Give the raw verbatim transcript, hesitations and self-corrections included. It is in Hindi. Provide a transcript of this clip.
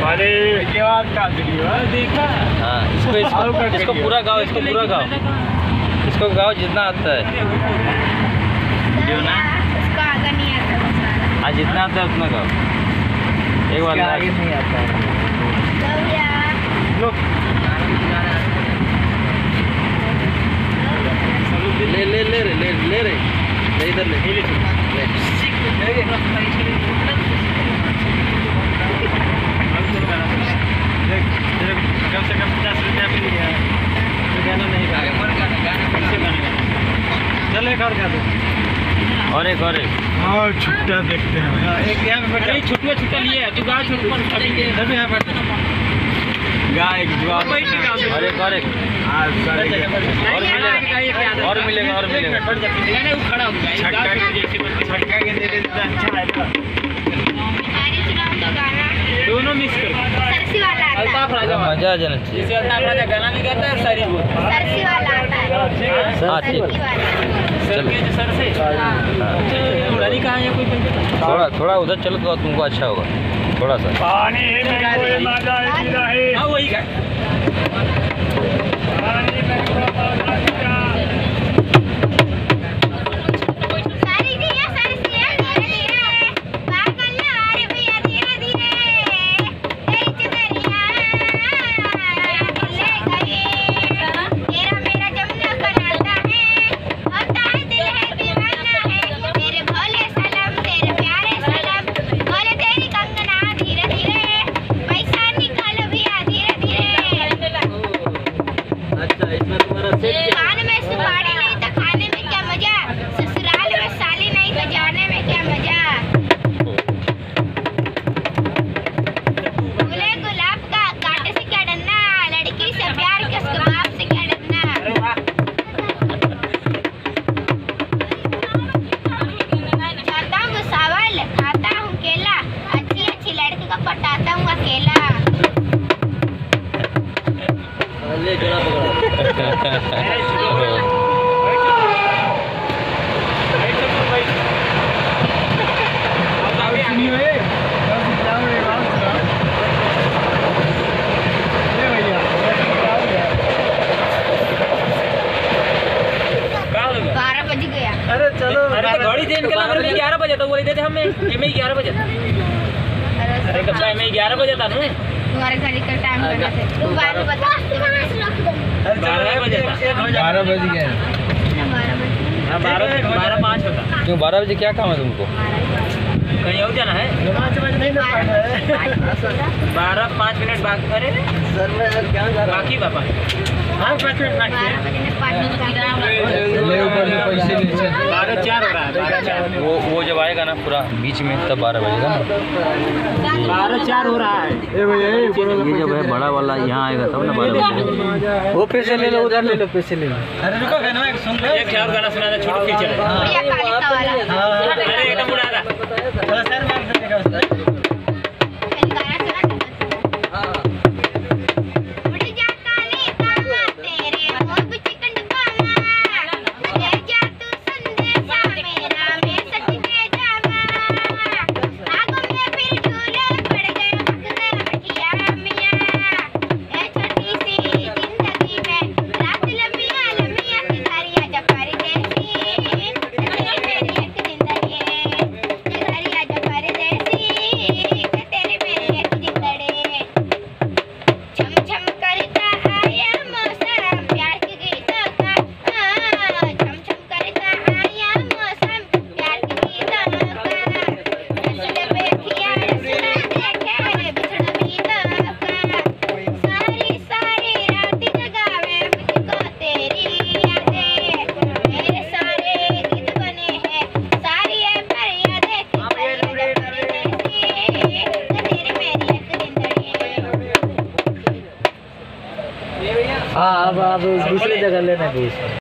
अरे देखा। हाँ इसको इसको, इसको पूरा गाओ, इसको पूरा गाओ, इसको गाओ जितना आता है। उसको आगे नहीं आता। हाँ जितना आता है उतना गाओ। एक बार आगे नहीं आता है। ले ले ले ले ले ले रे ले इधर ले ले कम से कम पचास रुपया मिल गया तो गाना नहीं गा। चल एक और गा दो। और एक और एक हाँ छुट्टा देखते हैं। एक यहाँ पे छुट्टिया छुट्टा लिए तू गा छुट्टी सब यहाँ पर गा एक जवाब और एक और एक हाँ सारे और मिलेगा और मिलेगा। खड़ा हो छक्का के दे देता अच्छा है। दोनों मिक्स कर। सरसी वाला आता है। अल्ताफ राजा मजा आ जाना चाहिए। जैसे अल्ताफ राजा गाना नहीं गाता है शायरी बोलता है। सरसी वाला आता है। हाँ ठीक। सरसी वाला। सर के सर से उड़ानी कहाँ है कोई पंच? थोड़ा थोड़ा उधर चलो तो तुमको अच्छा होगा थोड़ा सा। पानी में कोई मजा नहीं। हाँ वही का। पानी में कोई मजा नहीं। सारी दिया सरसी है धीरे धीरे पागल यार भैया धीरे धीरे तेरी चुनरिया ले गए तेरा मेरा जमुना का नाता है होता है दिल है दीवाना है तेरे भोले सलाम तेरे प्यारे सलाम बोले तेरी कंगना धीरे धीरे पैसा निकाल भैया धीरे धीरे। अच्छा इसमें तुम्हारा सेट खाने में सुपारी नहीं तो खाने में क्या मजा ससुराल में साली नहीं तो जाने में क्या मजा फूले गुलाब का कांटे से क्या डरना लड़की से प्यार के उसके बाप से क्या डरना। खाता हूँ सावल खाता हूँ केला अच्छी अच्छी लड़की को पटाता हूँ अकेला। ले जरा पकड़ा। बारह बज गया। अरे चलो अरे तो गाड़ी देन के नंबर में ग्यारह बजे तो बोले देते हमें एम ग्यारह बजे था। अरे कब एम ग्यारह बजे था ना तुम्हारे घर का टाइम करना है तू बारह बता बारह बजे था। बारह बज गए। बारह बजे हाँ बारह बारह पाँच होता। क्यों बारह बजे क्या काम है तुमको? कहीं और जाना है? बारह पाँच मिनट बाकी। अरे सर मैं क्या जा रहा बाकी पापा हाँ पाँच मिनट बाकी बारह बजे में पाँच मिनट का ले ऊपर में पैसे नीचे बारह चार हो रहा है। बारह चार वो वो जब आएगा ना पूरा बीच में तब बारह बजेगा ना। बारह चार हो रहा है। ए भैया ये ये जब है बड़ा वाला यहाँ आएगा तब ना बारह बजेगा। वो पैसे ले लो उधर ले लो पैसे ले लो। अरे रुको गाना एक सुन लो। एक ख्याल गाना सुना था छोटू खींच रहा है। बढ़िया काली का वाला अरे एकदम उड़ा रहा। थोड़ा सर में देगा उसने। गाना सुना हां उड़ जा काली कामा तेरे हो चिकन बामा ले जा तू संदेशा मेरा मैं सच के जावा आगो में फिर झूले पड़ गए भगना बिटिया मियां ए छोटी सी जिंदगी में रात लंबिया लंबिया सितारियां जब परदेसी तेरी मेरी एक जिंदगी सितारियां जब परदेसी तेरी मेरी एक जिंदगी छम छम करता आया मौसम प्यार के गीतों का हाँ छम छम करता आया मौसम प्यार के गीतों का रसले पे किया रसना देखे बिछड़ गीतों का सारी सारी रात जगावे मुझको तेरी यादें मेरे सारे गीत बने हैं सारी है पर यादें तेरी मेरी एक जिंदगी। हाँ अब आप दूसरी जगह लेना है।